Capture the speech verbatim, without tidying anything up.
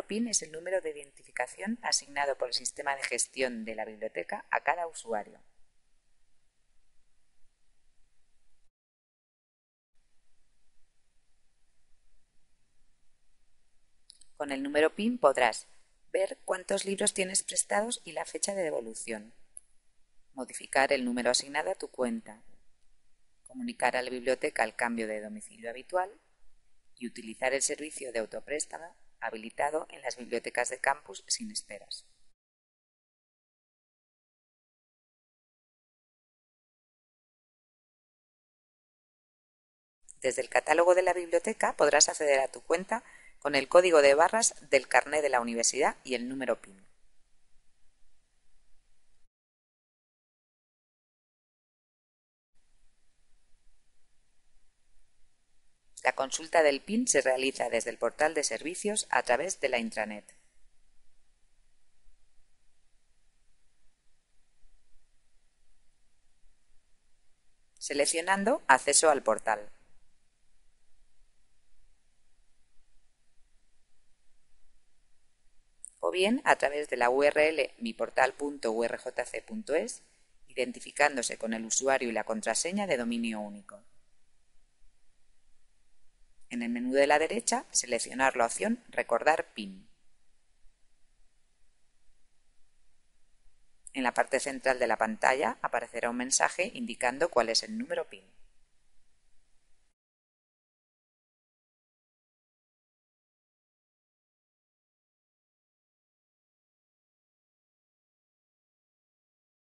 PIN es el número de identificación asignado por el sistema de gestión de la biblioteca a cada usuario. Con el número PIN podrás ver cuántos libros tienes prestados y la fecha de devolución, modificar el número asignado a tu cuenta, comunicar a la biblioteca el cambio de domicilio habitual y utilizar el servicio de autopréstamo habilitado en las bibliotecas de campus sin esperas. Desde el catálogo de la biblioteca podrás acceder a tu cuenta con el código de barras del carné de la universidad y el número PIN. La consulta del PIN se realiza desde el portal de servicios a través de la intranet. Seleccionando Acceso al portal. O bien a través de la U R L miportal punto u r j c punto es, identificándose con el usuario y la contraseña de dominio único. En el menú de la derecha, seleccionar la opción Recordar PIN. En la parte central de la pantalla aparecerá un mensaje indicando cuál es el número PIN.